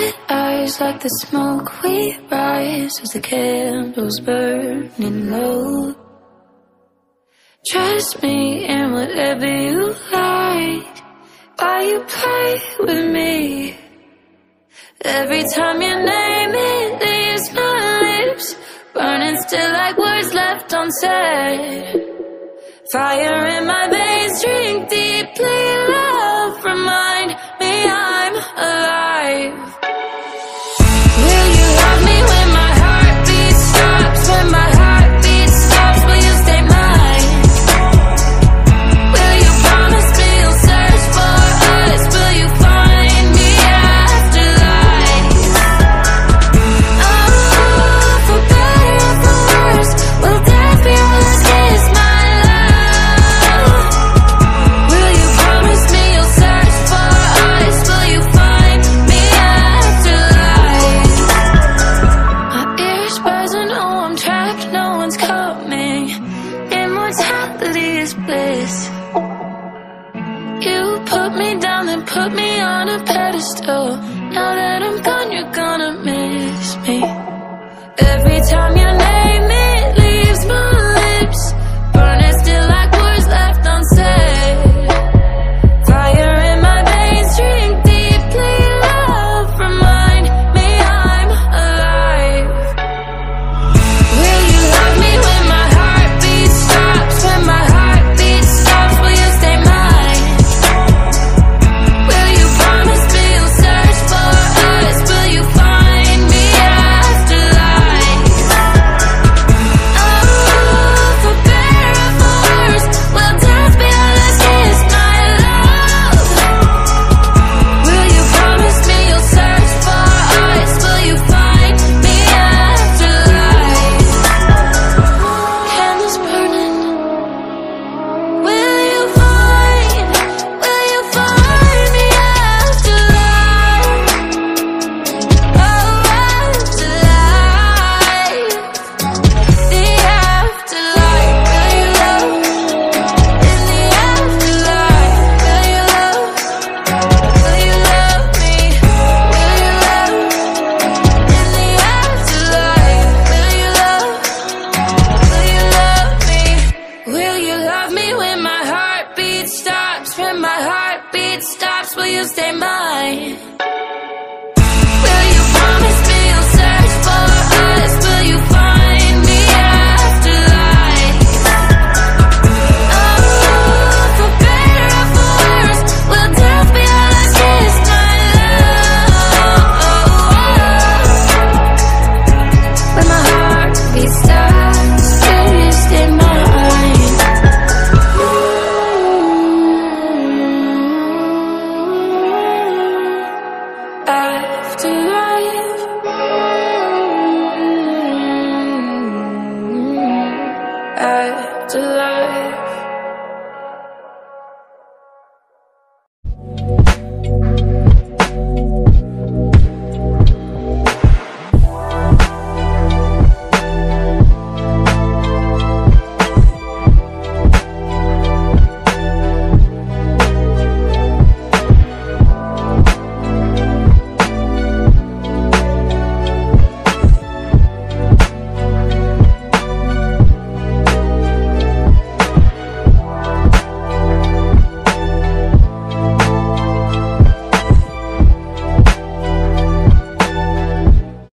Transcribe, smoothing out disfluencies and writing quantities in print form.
Red eyes like the smoke we rise as the candles burning low. Trust me in whatever you like. Why you play with me? Every time your name it leaves my lips, burning still like words left unsaid. Fire in my veins, drink deeply, love, remind me I'm alive. Will you love me when my heartbeat stops? When my heartbeat stops, will you stay mine? Will you promise me you'll search for us? Will you find me afterlife? Oh, for better or for worse, will death be our last kiss, my love? Will you promise me you'll search for us? Will you find me afterlife? My ears buzzing, oh I'm trapped, no one's coming. Immortality is bliss. You put me down and put me on a pedestal. Now